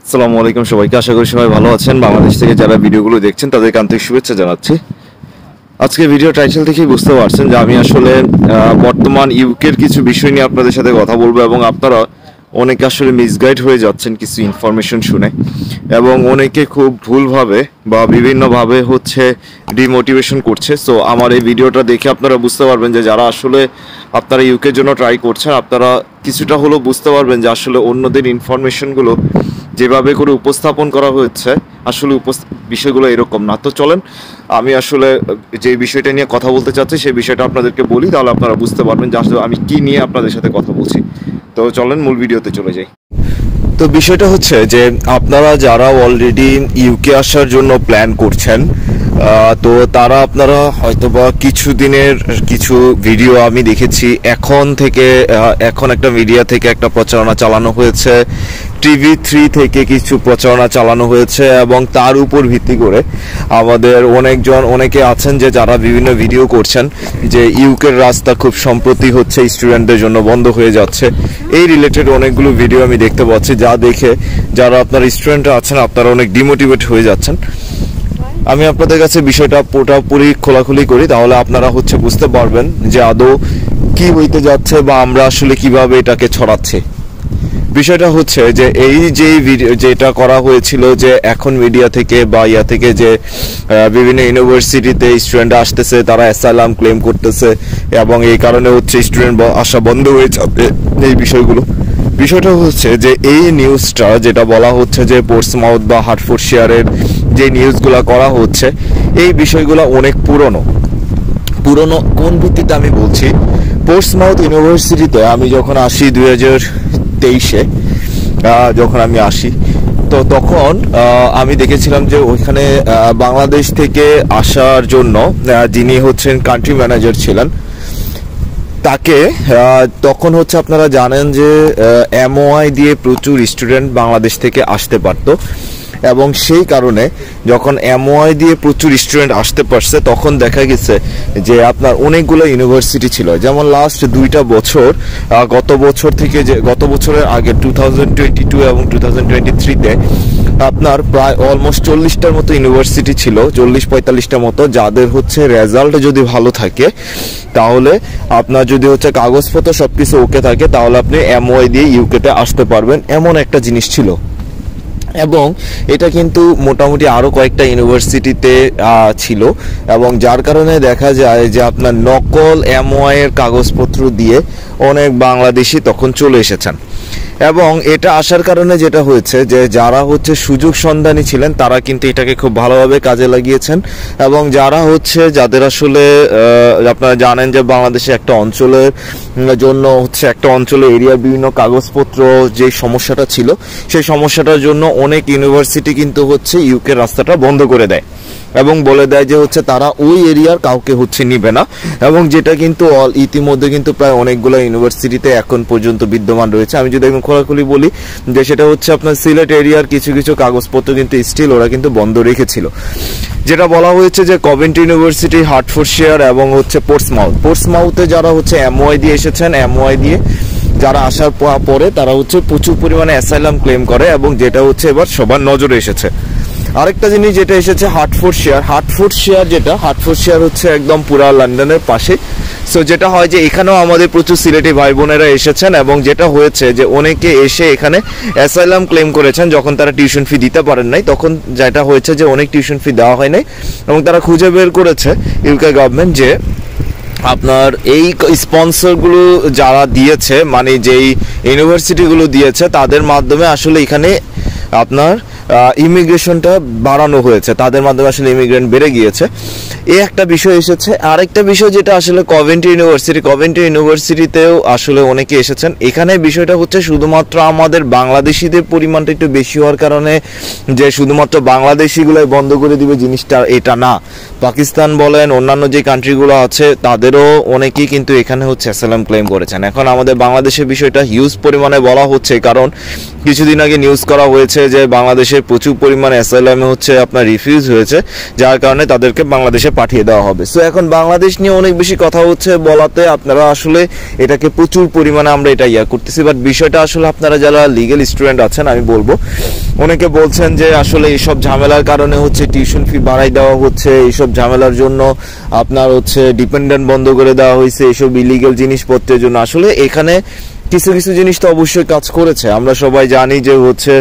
আসসালামু আলাইকুম সবাইকে, আশা করি সবাই ভালো আছেন। বাংলাদেশ থেকে যারা ভিডিওগুলো দেখছেন তাদেরকে আন্তরিক শুভেচ্ছা জানাচ্ছি। আজকে ভিডিও টাইটেল থেকেই বুঝতে পারছেন যে আমি আসলে বর্তমান ইউকের কিছু বিষয় নিয়ে আপনাদের সাথে কথা বলবো, এবং আপনারা অনেকে আসলে মিসগাইড হয়ে যাচ্ছেন কিছু ইনফরমেশন শুনে, এবং অনেকে খুব ভুলভাবে বা বিভিন্নভাবে ডিমোটিভেশন করছে। সো আমার এই ভিডিওটা দেখে আপনারা বুঝতে পারবেন যে যারা আসলে আপনারা ইউকের জন্য ট্রাই করছেন, আপনারা কিছুটা হলেও বুঝতে পারবেন যে আসলে অন্যদের ইনফরমেশনগুলো যেভাবে করে উপস্থাপন করা হয়েছে আসলে বিষয়গুলো এরকম না। তো চলেন আমি আসলে যে বিষয়টা নিয়ে কথা বলতে চাচ্ছি সেই বিষয়টা আপনাদেরকে বলি, তাহলে আপনারা বুঝতে পারবেন যে আসলে আমি কি নিয়ে আপনাদের সাথে কথা বলছি। তো চলেন মূল ভিডিওতে চলে যাই। তো বিষয়টা হচ্ছে যে আপনারা যারা অলরেডি ইউকে আসার জন্য প্ল্যান করছেন, তো তারা আপনারা হয়তোবা কিছুদিনের কিছু ভিডিও আমি দেখেছি, এখন একটা মিডিয়া থেকে একটা প্রচারণা চালানো হয়েছে, TV3 থেকে কিছু প্রচারণা চালানো হয়েছে, এবং তার উপর ভিত্তি করে আমাদের অনেকে আছেন যে যারা বিভিন্ন ভিডিও করছেন যে ইউকের রাস্তা খুব সম্প্রতি স্টুডেন্টদের জন্য বন্ধ হয়ে যাচ্ছে। এই রিলেটেড অনেকগুলো ভিডিও আমি দেখতে পাচ্ছি, যা দেখে যারা আপনার স্টুডেন্টরা আছেন আপনারা অনেক ডিমোটিভেট হয়ে যাচ্ছেন। আমি আপনাদের কাছে বিষয়টা পুরোপুরি খোলাখুলি করি, তাহলে আপনারা বুঝতে পারবেন যে আদৌ কি হইতে যাচ্ছে বা আমরা আসলে কিভাবে এটাকে ছড়াচ্ছি। বিষয়টা হচ্ছে যে এই যে ভিডিও যেটা করা হয়েছিল যে এখন মিডিয়া থেকে বা থেকে যে বিভিন্ন ইউনিভার্সিটিতে স্টুডেন্ট আসতেছে, তারা অ্যাসাইলাম ক্লেম করতেছে, এবং এই কারণে স্টুডেন্ট আসা বন্ধ হয়ে যাবে। এই বিষয়টা হচ্ছে যে এই নিউজটা যেটা বলা হচ্ছে যে পোর্টসমাউথ বা হার্টফোর্ডশায়ারের যে নিউজগুলো করা হচ্ছে, এই বিষয়গুলো অনেক পুরনো। কোন ভিত্তিতে আমি বলছি, পোর্টসমাউথ ইউনিভার্সিটিতে আমি যখন আসি 2023-এ যখন আমি আসি, তো তখন আমি দেখেছিলাম যে ওইখানে বাংলাদেশ থেকে আসার জন্য যিনি কান্ট্রি ম্যানেজার ছিলেন, তাকে তখন আপনারা জানেন যে MOI দিয়ে প্রচুর স্টুডেন্ট বাংলাদেশ থেকে আসতে পারতো, এবং সেই কারণে যখন MOI দিয়ে প্রচুর স্টুডেন্ট আসতে পারছে তখন দেখা গেছে যে আপনার অনেকগুলো ইউনিভার্সিটি ছিল, যেমন লাস্ট 2টা বছর গত বছরের আগে 2022 এবং 2023-তে আপনার প্রায় অলমোস্ট 40টার মতো ইউনিভার্সিটি ছিল, 40-45টার মতো, যাদের রেজাল্ট যদি ভালো থাকে, তাহলে আপনার যদি কাগজপত্র সবকিছু ওকে থাকে, তাহলে আপনি MOI দিয়ে ইউকেতে আসতে পারবেন, এমন একটা জিনিস ছিল। এবং এটা কিন্তু মোটামুটি আরো কয়েকটা ইউনিভার্সিটিতে ছিল, এবং যার কারণে দেখা যায় যে আপনার নকল MOI এর কাগজপত্র দিয়ে অনেক বাংলাদেশি তখন চলে এসেছেন। এবং এটা আসার কারণে যেটা হয়েছে যে যারা সুযোগ সন্ধানী ছিলেন তারা কিন্তু এটাকে খুব ভালোভাবে কাজে লাগিয়েছেন, এবং যাদের আসলে আপনারা জানেন যে বাংলাদেশে একটা অঞ্চলের জন্য একটা অঞ্চলের এরিয়ার বিভিন্ন কাগজপত্র যে সমস্যাটা ছিল, সেই সমস্যাটার জন্য অনেক ইউনিভার্সিটি কিন্তু ইউকের রাস্তাটা বন্ধ করে দেয় এবং বলে দেয় যে তারা ওই এরিয়ার কাউকে নিবে না, এবং যেটা কিন্তু ইতিমধ্যে কিন্তু প্রায় অনেকগুলো ইউনিভার্সিটিতে এখন পর্যন্ত বিদ্যমান রয়েছে। আমি যদি একদম খোলাখুলি বলি যে সেটা আপনার সিলেট এরিয়ার কিছু কিছু কাগজপত্র কিন্তু স্টিল ওরা কিন্তু বন্ধ রেখেছিল। যেটা বলা হয়েছে যে কভেন্ট্রি ইউনিভার্সিটি, হার্টফোর্ডশায়ার এবং পোর্টসমাউথে যারা MOI দিয়ে এসেছেন, MOI দিয়ে যারা আসার পরে তারা প্রচুর পরিমাণে অ্যাসাইলাম ক্লেম করে, এবং যেটা এবার সবার নজরে এসেছে। আরেকটা জিনিস যেটা এসেছে হার্টফোর্ডশায়ার একদম পুরা লন্ডনের পাশে। সো যেটা হয় যে এখানেও আমাদের প্রচুর সিলেটি ভাই বোনেরা এসেছেন, এবং যেটা হয়েছে যে অনেকে এসে এখানে অ্যাসাইলাম ক্লেম করেছেন যখন তারা টিউশন ফি দিতে পারেন নাই। তখন যেটা হয়েছে যে অনেক টিউশন ফি দেওয়া হয় নাই, এবং তারা খুঁজে বের করেছে ইউকে গভর্নমেন্ট যে আপনার এই স্পন্সরগুলো যারা দিয়েছে, মানে যেই ইউনিভার্সিটিগুলো দিয়েছে, তাদের মাধ্যমে আসলে এখানে আপনার ইমিগ্রেশনটা বাড়ানো হয়েছে, তাদের মাধ্যমে আসলে ইমিগ্রেন্ট বেড়ে গিয়েছে। এই একটা বিষয় এসেছে। আরেকটা বিষয় যেটা আসলে কভেন্ট্রি ইউনিভার্সিটিতেও আসলে অনেকে এসেছেন। এখানে বিষয়টা শুধুমাত্র আমাদের বাংলাদেশিদের পরিমাণটা একটু বেশি হওয়ার কারণে যে শুধুমাত্র বাংলাদেশিগুলোই বন্ধ করে দিবে জিনিসটা এটা না। পাকিস্তান বলেন, অন্যান্য যে কান্ট্রিগুলো আছে তাদেরও অনেকেই কিন্তু এখানে অ্যাসাইলাম ক্লেম করেছেন। এখন আমাদের বাংলাদেশের বিষয়টা হিউজ পরিমাণে বলা হচ্ছে, কারণ কিছুদিন আগে নিউজ করা হয়েছে যে বাংলাদেশের প্রচুর পরিমাণ অ্যাসাইলামে হচ্ছে আপনার রিফিউজ হয়েছে, যার কারণে তাদেরকে বাংলাদেশে পাঠিয়ে দেওয়া হবে। সো এখন বাংলাদেশ নিয়ে অনেক বেশি কথা হচ্ছে বলাতে আপনারা আসলে এটাকে প্রচুর পরিমাণে আমরা এটা করতেছি, বাট বিষয়টা আসলে আপনারা যারা লিগ্যাল স্টুডেন্ট আছেন আমি বলবো, অনেকে বলছেন যে আসলে এইসব ঝামেলার কারণে হচ্ছে টিউশন ফি বাড়াই দেওয়া হচ্ছে, এইসব ঝামেলার জন্য আপনার হচ্ছে ডিপেন্ডেন্ট বন্ধ করে দেওয়া হয়েছে এইসব ইলিগাল জিনিসপত্রের জন্য। আসলে এখানে কিছু কিছু জিনিস তো অবশ্যই কাজ করেছে। আমরা সবাই জানি যে হচ্ছে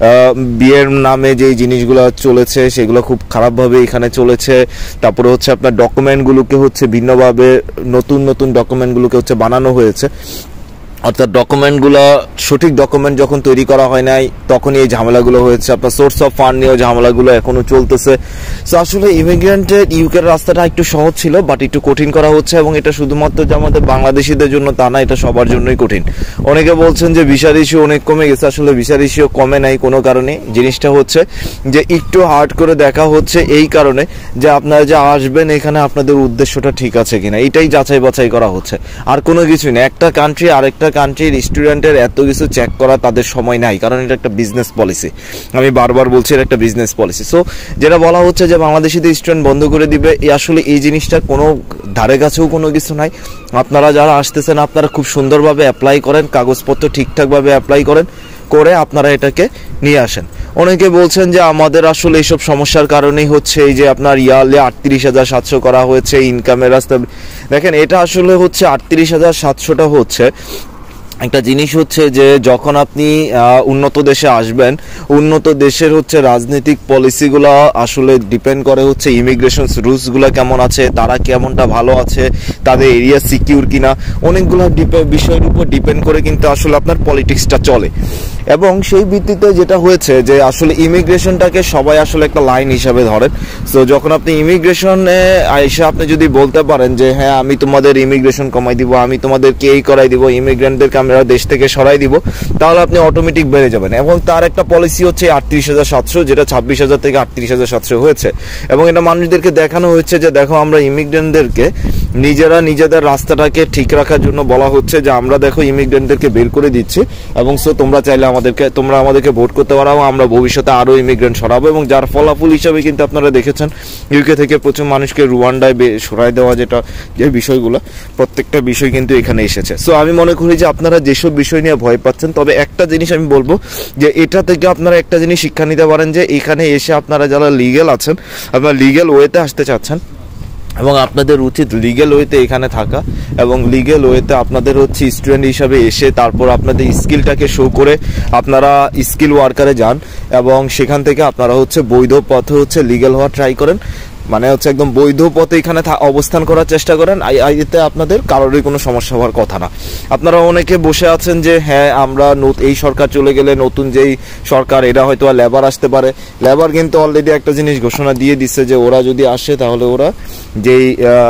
বিয়ের নামে যে জিনিসগুলো চলেছে সেগুলো খুব খারাপভাবে এখানে চলেছে। তারপরে হচ্ছে আপনার ডকুমেন্টগুলোকে হচ্ছে ভিন্নভাবে নতুন নতুন ডকুমেন্টগুলোকে হচ্ছে বানানো হয়েছে, অর্থাৎ ডকুমেন্টগুলো সঠিক ডকুমেন্ট যখন তৈরি করা হয় নাই তখনই এই ঝামেলাগুলো হয়েছে। আপনার সোর্স অফ ফান্ড নিয়েও ঝামেলাগুলো এখনো চলতেছে। সো আসলে ইমিগ্রেন্টের ইউকের রাস্তাটা একটু সহজ ছিল, বাট একটু কঠিন করা হচ্ছে, এবং এটা শুধুমাত্র যে আমাদের বাংলাদেশিদের জন্য তা না, এটা সবার জন্যই কঠিন। অনেকে বলছেন যে ভিসার ইস্যু অনেক কমে গেছে, আসলে ভিসার ইস্যু কমে নাই কোনো কারণে। জিনিসটা হচ্ছে যে একটু হার্ড করে দেখা হচ্ছে এই কারণে যে আপনারা যে আসবেন এখানে আপনাদের উদ্দেশ্যটা ঠিক আছে কিনা, এটাই যাচাই বাছাই করা হচ্ছে, আর কোনো কিছুই না। একটা কান্ট্রি আরেকটা কান্ট্রির স্টুডেন্টের এত কিছু চেক করা তাদের সময় নাই, কারণ এটা একটা বিজনেস পলিসি। আমি বারবার বলছি এটা একটা বিজনেস পলিসি। সো যেটা বলা হচ্ছে যে বাংলাদেশিদের স্টুডেন্ট বন্ধ করে দিবে, আসলে এই জিনিসটা কোনো ধারে কাছেও কোনো কিছু নাই। আপনারা যারা আসতেছেন আপনারা খুব সুন্দরভাবে অ্যাপ্লাই করেন, কাগজপত্র ঠিকঠাকভাবে অ্যাপ্লাই করেন, করে আপনারা এটাকে নিয়ে আসেন। অনেকে বলছেন যে আমাদের আসলে এইসব সমস্যার কারণেই হচ্ছে এই যে আপনার ইয়ারলি 38,700 করা হয়েছে ইনকামের রাস্তা। দেখেন এটা আসলে হচ্ছে 38,700টা হচ্ছে একটা জিনিস হচ্ছে যে যখন আপনি উন্নত দেশে আসবেন, উন্নত দেশের হচ্ছে রাজনৈতিক পলিসিগুলো আসলে ডিপেন্ড করে হচ্ছে ইমিগ্রেশন রুলসগুলো কেমন আছে, তারা কেমনটা ভালো আছে, তাদের এরিয়া সিকিউর কিনা, অনেকগুলো বিষয়ের উপর ডিপেন্ড করে কিন্তু আসলে আপনার পলিটিক্সটা চলে। এবং সেই ভিত্তিতে যেটা হয়েছে যে আসলে ইমিগ্রেশনটাকে সবাই আসলে একটা লাইন হিসাবে ধরেন। সো যখন আপনি ইমিগ্রেশনে এসে আপনি যদি বলতে পারেন যে হ্যাঁ আমি তোমাদের ইমিগ্রেশন কমাই দিব, আমি তোমাদেরকে এই করাই দিব, ইমিগ্রেন্টদেরকে আমরা দেশ থেকে সরাই দিব, তাহলে আপনি অটোমেটিক বেড়ে যাবেন। এবং তার একটা পলিসি হচ্ছে 38,700, যেটা 26,000 থেকে 38,700 হয়েছে। এবং এটা মানুষদেরকে দেখানো হচ্ছে যে দেখো আমরা ইমিগ্রেন্টদেরকে নিজেরা নিজেদের রাস্তাটাকে ঠিক রাখার জন্য বলা হচ্ছে যে আমরা দেখো ইমিগ্রেন্টদেরকে বের করে দিচ্ছি, এবং সো তোমরা চাইলে তোমরা আমাদেরকে ভোট করতে পারো, আমরা ভবিষ্যতে আরো ইমিগ্রেন্ট সরাবো। এবং যার ফলাফল হিসাবে কিন্তু আপনারা দেখেছেন ইউকে থেকে প্রচুর মানুষকে রুয়ান্ডায় সরাই দেওয়া, যেটা যে বিষয়গুলো প্রত্যেকটা বিষয় কিন্তু এখানে এসেছে। সো আমি মনে করি যে আপনারা যেসব বিষয় নিয়ে ভয় পাচ্ছেন, তবে একটা জিনিস আমি বলবো যে এটা থেকে আপনারা একটা জিনিস শিক্ষা নিতে পারেন যে এখানে এসে আপনারা যারা লিগ্যাল আছেন, আপনারা লিগ্যাল ওয়েতে আসতে চাচ্ছেন এবং আপনাদের উচিত লিগ্যাল ওয়েতে এখানে থাকা, এবং লিগ্যাল ওয়েতে আপনাদের হচ্ছে স্টুডেন্ট হিসাবে এসে তারপর আপনাদের স্কিলটাকে শো করে আপনারা স্কিল ওয়ার্কারে যান, এবং সেখান থেকে আপনারা হচ্ছে বৈধ পথে হচ্ছে লিগ্যাল হওয়ার ট্রাই করেন, মানে হচ্ছে একদম বৈধ পথে এখানে অবস্থান করার চেষ্টা করেন। এতে আপনাদের কারোরই কোনো সমস্যা হওয়ার কথা না। আপনারা অনেকে বসে আছেন যে হ্যাঁ আমরা এই সরকার চলে গেলে নতুন যেই সরকার এরা হয়তো লেবার আসতে পারে। লেবার কিন্তু অলরেডি একটা জিনিস ঘোষণা দিয়ে দিচ্ছে যে ওরা যদি আসে তাহলে ওরা যেই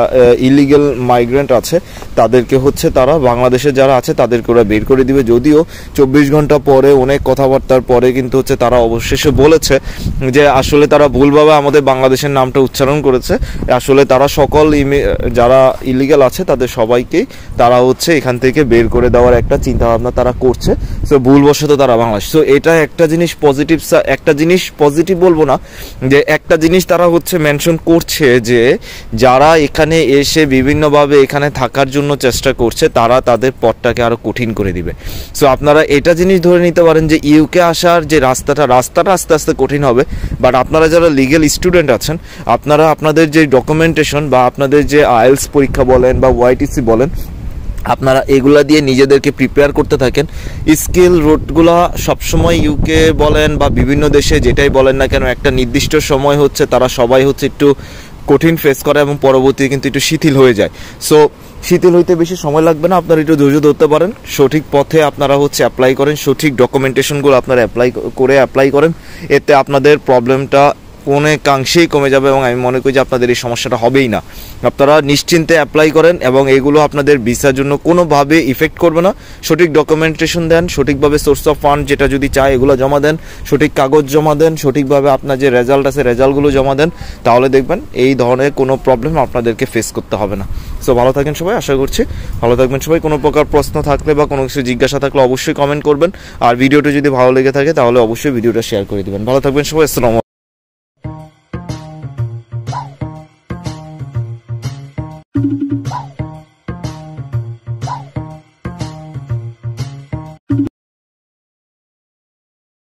ইলিগাল মাইগ্রেন্ট আছে তাদেরকে হচ্ছে তারা বাংলাদেশে যারা আছে তাদেরকে ওরা বের করে দিবে। যদিও 24 ঘন্টা পরে অনেক কথাবার্তার পরে কিন্তু হচ্ছে তারা অবশেষে বলেছে যে আসলে তারা ভুলভাবে আমাদের বাংলাদেশের নামটা উচ্চারণ করেছে, আসলে তারা সকল যারা ইলিগাল আছে তাদের সবাইকেই তারা হচ্ছে এখান থেকে বের করে দেওয়ার একটা চিন্তা ভাবনা তারা করছে। সো ভুলবশত তারা বাংলাদেশ। সো এটা একটা জিনিস পজিটিভ, একটা জিনিস পজিটিভ বলবো না, যে একটা জিনিস তারা হচ্ছে মেনশন করছে যে যারা এখানে এসে বিভিন্নভাবে এখানে থাকার জন্য চেষ্টা করছে তারা তাদের পথটাকে আরো কঠিন করে দিবে। সো আপনারা এটা জিনিস ধরে নিতে পারেন যে ইউকে আসার যে রাস্তাটা আস্তে আস্তে কঠিন হবে, বাট আপনারা যারা লিগ্যাল স্টুডেন্ট আছেন আপনারা আপনাদের যে ডকুমেন্টেশন বা আপনাদের যে আইএলস পরীক্ষা বলেন বা ওয়াইটিসি বলেন, আপনারা এগুলা দিয়ে নিজেদেরকে প্রিপেয়ার করতে থাকেন। স্কিল রুটগুলা সবসময় ইউকে বলেন বা বিভিন্ন দেশে যেটাই বলেন না কেন একটা নির্দিষ্ট সময় হচ্ছে তারা সবাই হচ্ছে একটু কঠিন ফেস করে এবং পরবর্তী কিন্তু একটু শিথিল হয়ে যায়। সো শিথিল হইতে বেশি সময় লাগবে না, আপনারা একটু ধৈর্য ধরতে পারেন, সঠিক পথে আপনারা হচ্ছে অ্যাপ্লাই করেন, সঠিক ডকুমেন্টেশনগুলো আপনারা অ্যাপ্লাই করেন, এতে আপনাদের প্রবলেমটা অনেকাংশেই কমে যাবে এবং আমি মনে করি যে আপনাদের এই সমস্যাটা হবেই না। আপনারা নিশ্চিন্তে অ্যাপ্লাই করেন এবং এগুলো আপনাদের ভিসার জন্য কোনোভাবে ইফেক্ট করবে না। সঠিক ডকুমেন্টেশন দেন, সঠিকভাবে সোর্স অফ ফান্ড যেটা যদি চায় এগুলো জমা দেন, সঠিক কাগজ জমা দেন, সঠিকভাবে আপনার যে রেজাল্ট আছে রেজাল্টগুলো জমা দেন, তাহলে দেখবেন এই ধরনের কোনো প্রবলেম আপনাদেরকে ফেস করতে হবে না। সো ভালো থাকেন সবাই, আশা করছি ভালো থাকবেন সবাই। কোনো প্রকার প্রশ্ন থাকলে বা কোনো কিছু জিজ্ঞাসা থাকলে অবশ্যই কমেন্ট করবেন, আর ভিডিওটি যদি ভালো লেগে থাকে তাহলে অবশ্যই ভিডিওটা শেয়ার করে দিবেন। ভালো থাকবেন সবাই, আসসালামু আলাইকুম।